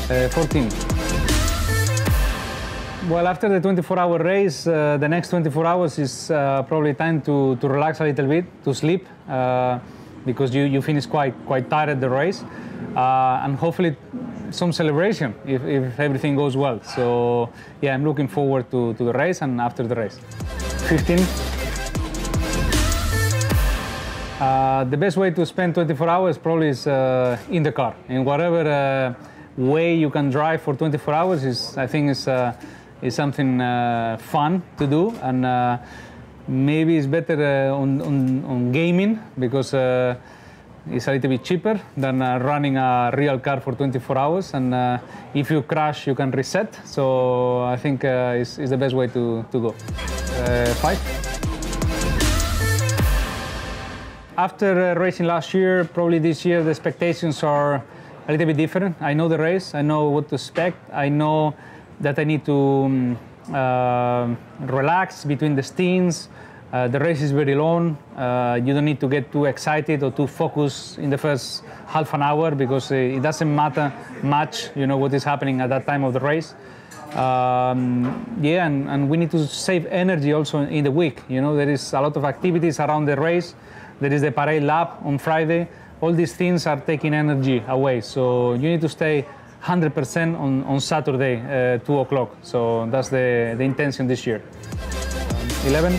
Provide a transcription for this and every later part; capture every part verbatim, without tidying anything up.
Uh, fourteen. Well, after the twenty-four hour race, uh, the next twenty-four hours is uh, probably time to, to relax a little bit, to sleep, uh, because you, you finish quite, quite tired at the race. Uh, and hopefully some celebration if, if everything goes well. So yeah, I'm looking forward to, to the race and after the race. fifteen. Uh, the best way to spend twenty-four hours probably is uh, in the car. In whatever uh, way you can drive for twenty-four hours is, I think, is, uh, is something uh, fun to do. And uh, maybe it's better uh, on, on, on gaming because uh, it's a little bit cheaper than uh, running a real car for twenty-four hours. And uh, if you crash, you can reset. So I think uh, it's, it's the best way to, to go. Uh, five. After uh, racing last year, probably this year the expectations are a little bit different. I know the race, I know what to expect. I know that I need to um, uh, relax between the stints. Uh, the race is very long. Uh, you don't need to get too excited or too focused in the first half an hour because it doesn't matter much, you know, what is happening at that time of the race. Um, yeah, and, and we need to save energy also in the week. You know, there is a lot of activities around the race. There is the parade lap on Friday. All these things are taking energy away. So you need to stay one hundred percent on, on Saturday, uh, two o'clock. So that's the, the intention this year. Um, eleven.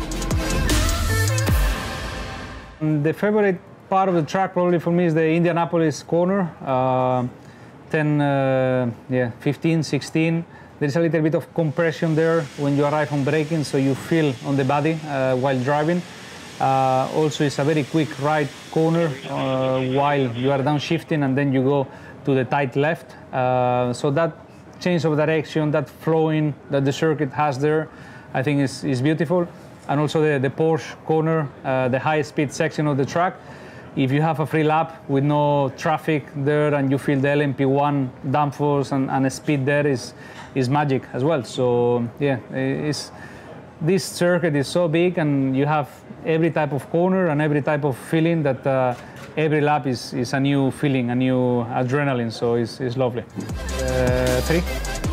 The favorite part of the track probably for me is the Indianapolis corner. Uh, ten, uh, yeah, fifteen, sixteen. There's a little bit of compression there when you arrive on braking, so you feel on the body uh, while driving. Uh, also, it's a very quick right corner uh, while you are downshifting and then you go to the tight left. Uh, so that change of direction, that flowing that the circuit has there, I think is, is beautiful. And also the, the Porsche corner, uh, the high speed section of the track. If you have a free lap with no traffic there and you feel the L M P one downforce and, and speed there is, is magic as well. So yeah, it's, this circuit is so big and you have every type of corner and every type of feeling that uh, every lap is, is a new feeling, a new adrenaline, so it's, it's lovely. Uh, three.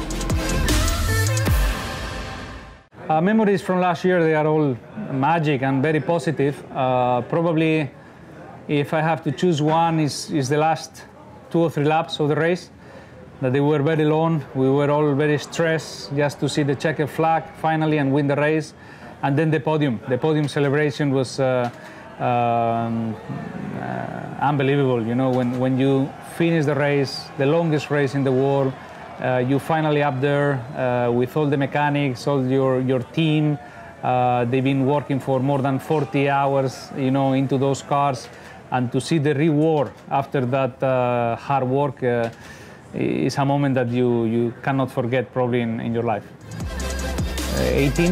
Uh, memories from last year, they are all magic and very positive. Uh, probably if I have to choose one, is, is the last two or three laps of the race, that they were very long. We were all very stressed just to see the checkered flag finally and win the race. And then the podium. The podium celebration was uh, um, uh, unbelievable. You know, when, when you finish the race, the longest race in the world, uh, you finally up there uh, with all the mechanics, all your, your team. Uh, they've been working for more than forty hours, you know, into those cars. And to see the reward after that uh, hard work uh, is a moment that you, you cannot forget probably in, in your life. Uh, eighteen.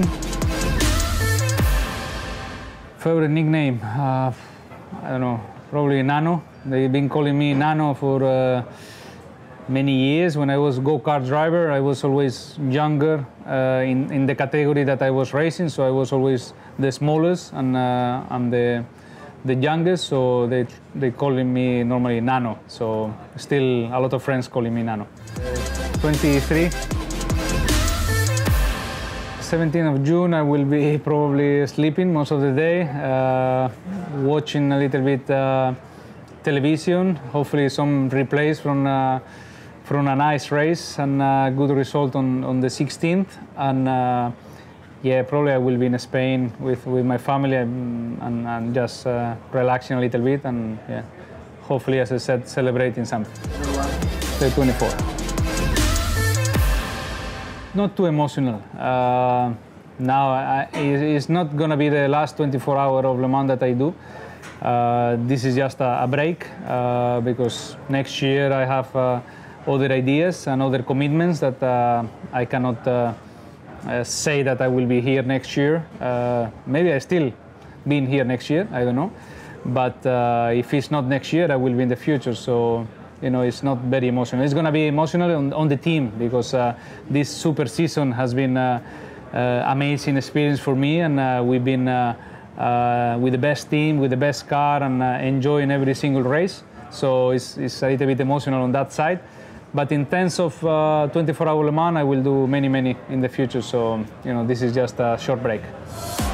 Favorite nickname? Uh, I don't know, probably Nano. They've been calling me Nano for uh, many years. When I was go-kart driver, I was always younger uh, in, in the category that I was racing, so I was always the smallest and uh, I'm the, the youngest, so they, they calling me normally Nano. So still a lot of friends calling me Nano. twenty-three. seventeenth of June, I will be probably sleeping most of the day, uh, watching a little bit uh, television, hopefully some replays from, uh, from a nice race and a good result on, on the sixteenth. And uh, yeah, probably I will be in Spain with, with my family and, and, and just uh, relaxing a little bit and yeah, hopefully, as I said, celebrating something. The twenty-four. Not too emotional. Uh, now, I, it's not going to be the last twenty-four hour of Le Mans that I do. Uh, this is just a, a break uh, because next year I have uh, other ideas and other commitments that uh, I cannot uh, uh, say that I will be here next year. Uh, maybe I still be here next year, I don't know. But uh, if it's not next year, I will be in the future. So. You know, it's not very emotional. It's going to be emotional on, on the team because uh, this super season has been uh, uh, amazing experience for me, and uh, we've been uh, uh, with the best team, with the best car, and uh, enjoying every single race. So it's, it's a little bit emotional on that side. But in terms of uh, twenty-four hour Le Mans, I will do many, many in the future. So, you know, this is just a short break.